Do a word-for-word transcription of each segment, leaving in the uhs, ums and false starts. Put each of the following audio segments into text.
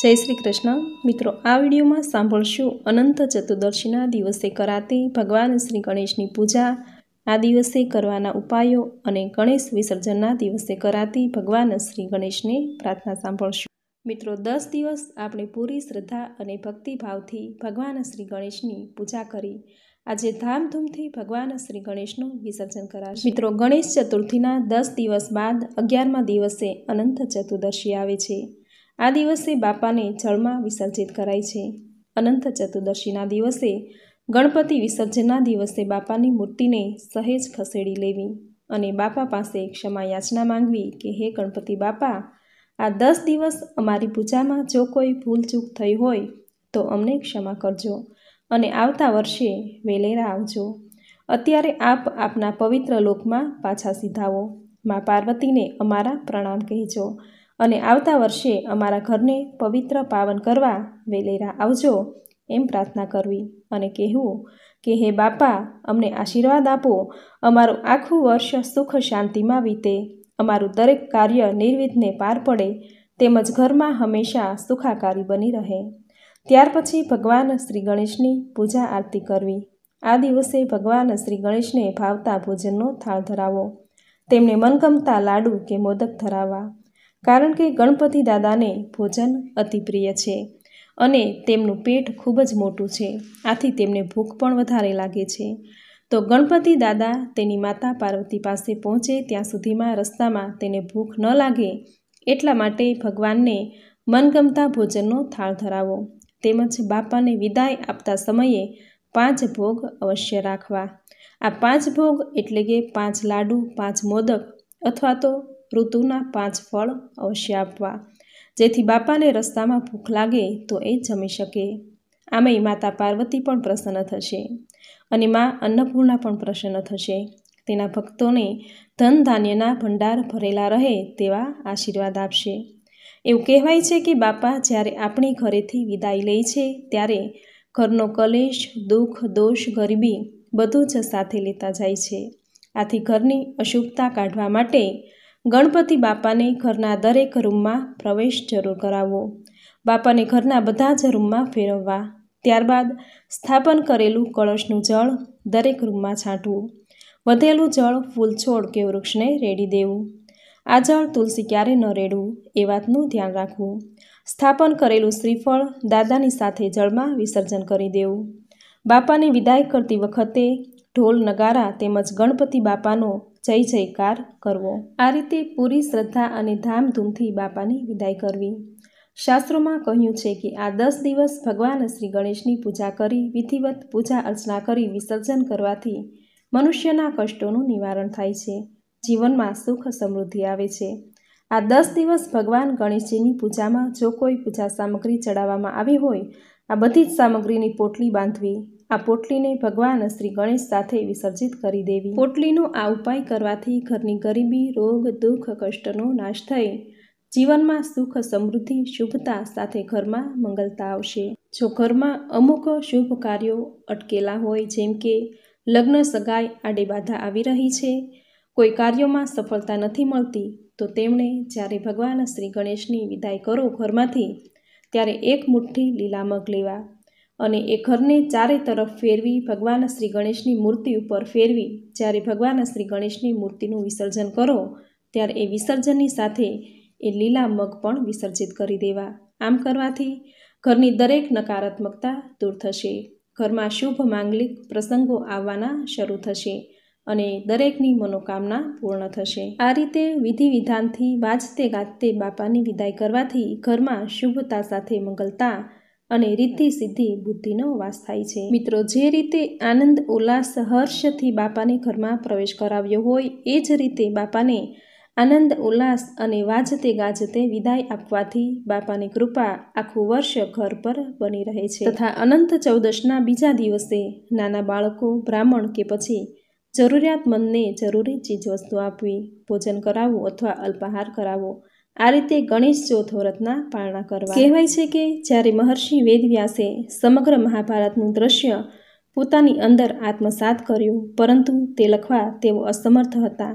જય શ્રી કૃષ્ણ મિત્રો, આ વિડીયોમાં સાંભળશું અનંત ચતુર્દશીના દિવસે કરાતી ભગવાન શ્રી ગણેશની પૂજા, આ દિવસે કરવાના ઉપાયો અને ગણેશ વિસર્જનના દિવસે કરાતી ભગવાન શ્રી ગણેશને પ્રાર્થના સાંભળશું. મિત્રો, દસ દિવસ આપણે પૂરી શ્રદ્ધા અને ભક્તિભાવથી ભગવાન શ્રી ગણેશની પૂજા કરી આજે ધામધૂમથી ભગવાન શ્રી ગણેશનું વિસર્જન કરાશે. મિત્રો, ગણેશ ચતુર્થીના દસ દિવસ બાદ અગિયારમા દિવસે અનંત ચતુર્દશી આવે છે. આ દિવસે બાપાને જળમાં વિસર્જિત કરાય છે. અનંત ચતુર્દશીના દિવસે ગણપતિ વિસર્જનના દિવસે બાપાની મૂર્તિને સહેજ ખસેડી લેવી અને બાપા પાસે ક્ષમા યાચના માંગવી કે હે ગણપતિ બાપા, આ દસ દિવસ અમારી પૂજામાં જો કોઈ ભૂલચૂક થઈ હોય તો અમને ક્ષમા કરજો અને આવતા વર્ષે વેલેરા આવજો. અત્યારે આપ આપના પવિત્ર લોકમાં પાછા સીધાવો. મા પાર્વતીને અમારા પ્રણામ કહેજો અને આવતા વર્ષે અમારા ઘરને પવિત્ર પાવન કરવા વેલેરા આવજો એમ પ્રાર્થના કરવી અને કહેવું કે હે બાપા, અમને આશીર્વાદ આપો, અમારું આખું વર્ષ સુખ શાંતિમાં વીતે, અમારું દરેક કાર્ય નિર્વિઘ્ને પાર પડે, તેમજ ઘરમાં હંમેશા સુખાકારી બની રહે. ત્યાર પછી ભગવાન શ્રી ગણેશની પૂજા આરતી કરવી. આ દિવસે ભગવાન શ્રી ગણેશને ભાવતા ભોજનનો થાળ ધરાવો. તેમને મનગમતા લાડુ કે મોદક ધરાવવા, કારણ કે ગણપતિ દાદાને ભોજન અતિ પ્રિય છે અને તેમનું પેટ ખૂબ જ મોટું છે, આથી તેમને ભૂખ પણ વધારે લાગે છે. તો ગણપતિ દાદા તેની માતા પાર્વતી પાસે પહોંચે ત્યાં સુધીમાં રસ્તામાં તેને ભૂખ ન લાગે એટલા માટે ભગવાનને મનગમતા ભોજનનો થાળ ધરાવો. તેમજ બાપાને વિદાય આપતા સમયે પાંચ ભોગ અવશ્ય રાખવા. આ પાંચ ભોગ એટલે કે પાંચ લાડુ, પાંચ મોદક અથવા તો ઋતુના પાંચ ફળ અવશ્ય આપવા, જેથી બાપાને રસ્તામાં ભૂખ લાગે તો એ જમી શકે. આમેય માતા પાર્વતી પણ પ્રસન્ન થશે અને મા અન્નપૂર્ણા પણ પ્રસન્ન થશે. તેના ભક્તોને ધન ધાન્યના ભંડાર ભરેલા રહે તેવા આશીર્વાદ આપશે. એવું કહેવાય છે કે બાપા જ્યારે આપણી ઘરેથી વિદાય લે છે ત્યારે ઘરનો કલેશ, દુઃખ, દોષ, ગરીબી બધું જ સાથે લેતા જાય છે. આથી ઘરની અશુભતા કાઢવા માટે ગણપતિ બાપાને ઘરના દરેક રૂમમાં પ્રવેશ જરૂર કરાવવો. બાપાને ઘરના બધા જ રૂમમાં ફેરવવા. ત્યારબાદ સ્થાપન કરેલું કળશનું જળ દરેક રૂમમાં છાંટવું. વધેલું જળ ફૂલ, છોડ કે વૃક્ષને રેડી દેવું. આ જળ તુલસી ક્યારે ન રેડવું એ વાતનું ધ્યાન રાખવું. સ્થાપન કરેલું શ્રીફળ દાદાની સાથે જળમાં વિસર્જન કરી દેવું. બાપાને વિદાય કરતી વખતે ઢોલ, નગારા તેમજ ગણપતિ બાપાનો જય જયકાર કરવો. આ રીતે પૂરી શ્રદ્ધા અને ધામધૂમથી બાપાની વિદાય કરવી. શાસ્ત્રોમાં કહ્યું છે કે આ દસ દિવસ ભગવાન શ્રી ગણેશની પૂજા કરી વિધિવત પૂજા અર્ચના કરી વિસર્જન કરવાથી મનુષ્યના કષ્ટોનું નિવારણ થાય છે, જીવનમાં સુખ સમૃદ્ધિ આવે છે. આ દસ દિવસ ભગવાન ગણેશજીની પૂજામાં જો કોઈ પૂજા સામગ્રી ચડાવવામાં આવી હોય, આ બધી જ સામગ્રીની પોટલી બાંધવી. આ પોટલીને ભગવાન શ્રી ગણેશ સાથે વિસર્જિત કરી દેવી. પોટલીનો આ ઉપાય કરવાથી ઘરની ગરીબી, રોગ, દુઃખ, કષ્ટનો નાશ થઈ જીવનમાં સુખ, સમૃદ્ધિ, શુભતા સાથે ઘરમાં મંગલતા આવશે. જો ઘરમાં અમુક શુભ કાર્યો અટકેલા હોય, જેમ કે લગ્ન, સગાઈ આડે બાધા આવી રહી છે, કોઈ કાર્યોમાં સફળતા નથી મળતી, તો તેમણે જ્યારે ભગવાન શ્રી ગણેશની વિદાય કરો ઘરમાંથી, ત્યારે એક મુઠ્ઠી લીલા મગ લેવા અને એ ઘરને ચારે તરફ ફેરવી ભગવાન શ્રી ગણેશની મૂર્તિ ઉપર ફેરવી જ્યારે ભગવાન શ્રી ગણેશની મૂર્તિનું વિસર્જન કરો ત્યારે એ વિસર્જનની સાથે એ લીલા મગ પણ વિસર્જિત કરી દેવા. આમ કરવાથી ઘરની દરેક નકારાત્મકતા દૂર થશે, ઘરમાં શુભ માંગલિક પ્રસંગો આવવાના શરૂ થશે અને દરેકની મનોકામના પૂર્ણ થશે. આ રીતે વિધિ વિધાનથી વાજતે ગાજતે બાપાની વિદાય કરવાથી ઘરમાં શુભતા સાથે મંગલતા અને રિદ્ધિ સિદ્ધિ બુદ્ધિનો વાસ થાય છે. મિત્રો, જે રીતે આનંદ, ઉલ્લાસ, હર્ષથી બાપાને ઘરમાં પ્રવેશ કરાવ્યો હોય, એ જ રીતે બાપાને આનંદ, ઉલ્લાસ અને વાજતે ગાજતે વિદાય આપવાથી બાપાની કૃપા આખું વર્ષ ઘર પર બની રહે છે. તથા અનંત ચૌદશના બીજા દિવસે નાના બાળકો, બ્રાહ્મણ કે પછી જરૂરિયાતમંદને જરૂરી ચીજવસ્તુ આપવી, ભોજન કરાવવું અથવા અલ્પાહાર કરાવવો. આ રીતે ગણેશ ચોથ વ્રતના પારણા કરવા. કહેવાય છે કે જ્યારે મહર્ષિ વેદવ્યાસે સમગ્ર મહાભારતનું દ્રશ્ય પોતાની અંદર આત્મસાત કર્યું, પરંતુ તે લખવા તેઓ અસમર્થ હતા,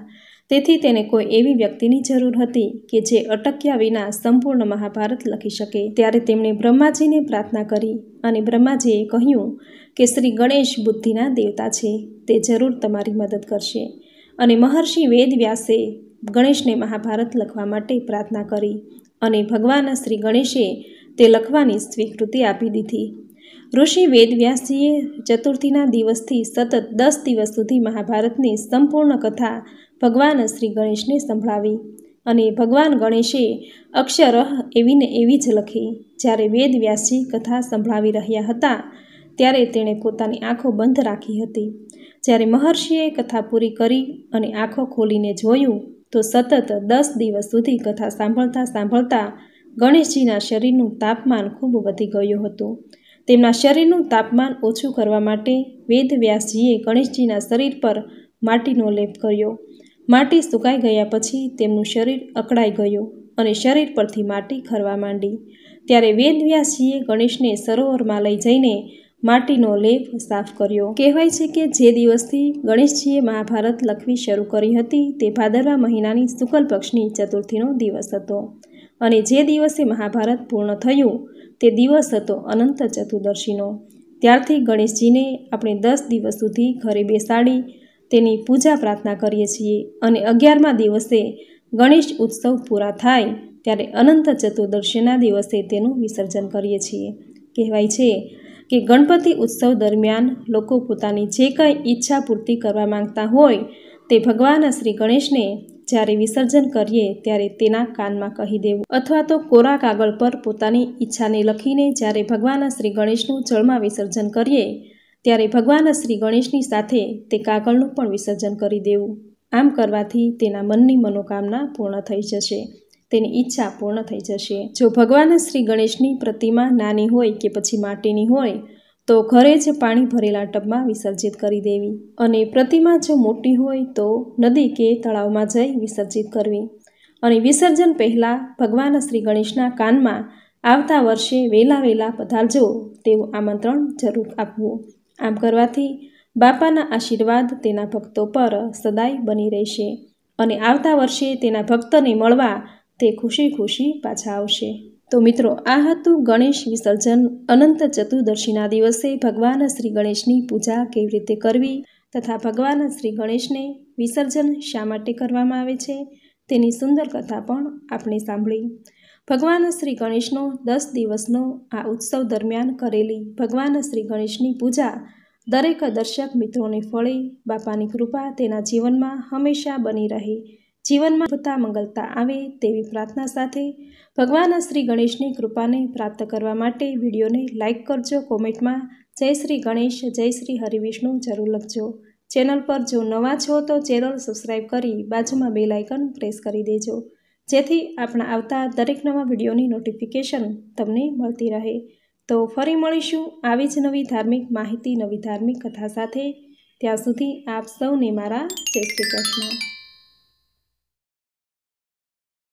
તેથી તેને કોઈ એવી વ્યક્તિની જરૂર હતી કે જે અટક્યા વિના સંપૂર્ણ મહાભારત લખી શકે। ત્યારે તેમણે બ્રહ્માજીને પ્રાર્થના કરી અને બ્રહ્માજીએ કહ્યું કે શ્રી ગણેશ બુદ્ધિના દેવતા છે, તે જરૂર તમારી મદદ કરશે। અને મહર્ષિ વેદવ્યાસે ગણેશને મહાભારત લખવા માટે પ્રાર્થના કરી અને ભગવાન શ્રી ગણેશે તે લખવાની સ્વીકૃતિ આપી દીધી। ઋષિ વેદવ્યાસજીએ ચતુર્થીના દિવસથી સતત દસ દિવસ સુધી મહાભારતની સંપૂર્ણ કથા ભગવાન શ્રી ગણેશને સંભળાવી અને ભગવાન ગણેશે અક્ષરઃ એવી ને એવી જ લખી। જ્યારે વેદવ્યાસજી કથા સંભળાવી રહ્યા હતા ત્યારે તેણે પોતાની આંખો બંધ રાખી હતી। જ્યારે મહર્ષિએ કથા પૂરી કરી અને આંખો ખોલીને જોયું તો સતત દસ દિવસ સુધી કથા સાંભળતા સાંભળતા ગણેશજીના શરીરનું તાપમાન ખૂબ વધી ગયું હતું। તેમના શરીરનું તાપમાન ઓછું કરવા માટે વેદવ્યાસજીએ ગણેશજીના શરીર પર માટીનો લેપ કર્યો। માટી સુકાઈ ગયા પછી તેમનું શરીર અકળાઈ ગયું અને શરીર પરથી માટી ખરવા માંડી। ત્યારે વેદવ્યાસજીએ ગણેશને સરોવરમાં લઈ જઈને માટીનો લેપ સાફ કર્યો। કહેવાય છે કે જે દિવસથી ગણેશજીએ મહાભારત લખવી શરૂ કરી હતી તે ભાદરવા મહિનાની શુક્લ પક્ષની ચતુર્થીનો દિવસ હતો અને જે દિવસે મહાભારત પૂર્ણ થયું તે દિવસ હતો અનંત ચતુર્દશીનો। ત્યારથી ગણેશજીને આપણે દસ દિવસ સુધી ઘરે બેસાડી તેની પૂજા પ્રાર્થના કરીએ છીએ અને અગિયારમા દિવસે ગણેશ ઉત્સવ પૂરા થાય ત્યારે અનંત ચતુર્દશીના દિવસે તેનું વિસર્જન કરીએ છીએ। કહેવાય છે કે ગણપતિ ઉત્સવ દરમિયાન લોકો પોતાની જે કંઈ ઈચ્છા પૂર્તિ કરવા માંગતા હોય તે ભગવાન શ્રી ગણેશને જ્યારે વિસર્જન કરીએ ત્યારે તેના કાનમાં કહી દેવું અથવા તો કોરા કાગળ પર પોતાની ઈચ્છાને લખીને જ્યારે ભગવાન શ્રી ગણેશનું જળમાં વિસર્જન કરીએ ત્યારે ભગવાન શ્રી ગણેશની સાથે તે કાગળનું પણ વિસર્જન કરી દેવું। આમ કરવાથી તેના મનની મનોકામના પૂર્ણ થઈ જશે, તેની ઈચ્છા પૂર્ણ થઈ જશે। જો ભગવાન શ્રી ગણેશની પ્રતિમા નાની હોય કે પછી માટીની હોય તો ઘરે જ પાણી ભરેલા ટબમાં વિસર્જિત કરી દેવી અને પ્રતિમા જો મોટી હોય તો નદી કે તળાવમાં જઈ વિસર્જિત કરવી। અને વિસર્જન પહેલાં ભગવાન શ્રી ગણેશના કાનમાં આવતા વર્ષે વહેલા વહેલા પધારજો તેવું આમંત્રણ જરૂર આપવું। આમ કરવાથી બાપાના આશીર્વાદ તેના ભક્તો પર સદાય બની રહેશે અને આવતા વર્ષે તેના ભક્તને મળવા તે ખુશી ખુશી પાછા આવશે। તો મિત્રો, આ હતું ગણેશ વિસર્જન અનંત ચતુર્દશીના દિવસે ભગવાન શ્રી ગણેશની પૂજા કેવી રીતે કરવી તથા ભગવાન શ્રી ગણેશને વિસર્જન શા માટે કરવામાં આવે છે તેની સુંદર કથા પણ આપણે સાંભળી। ભગવાન શ્રી ગણેશનો દસ દિવસનો આ ઉત્સવ દરમિયાન કરેલી ભગવાન શ્રી ગણેશની પૂજા દરેક દર્શક મિત્રોને ફળે, બાપાની કૃપા તેના જીવનમાં હંમેશા બની રહે, જીવનમાં શુભતા મંગલતા આવે તેવી પ્રાર્થના સાથે ભગવાન શ્રી ગણેશની કૃપાને પ્રાપ્ત કરવા માટે વિડીયોને લાઇક કરજો, કોમેન્ટમાં જય શ્રી ગણેશ, જય શ્રી હરિવિષ્ણુ જરૂર લખજો। ચેનલ પર જો નવા છો તો ચેનલ સબસ્ક્રાઈબ કરી બાજુમાં બેલ આઇકન પ્રેસ કરી દેજો જેથી આપણા આવતા દરેક નવા વિડીયોની નોટિફિકેશન તમને મળતી રહે। તો ફરી મળીશું આવી જ નવી ધાર્મિક માહિતી, નવી ધાર્મિક કથા સાથે। ત્યાં સુધી આપ સૌને મારા જય શ્રી કૃષ્ણ।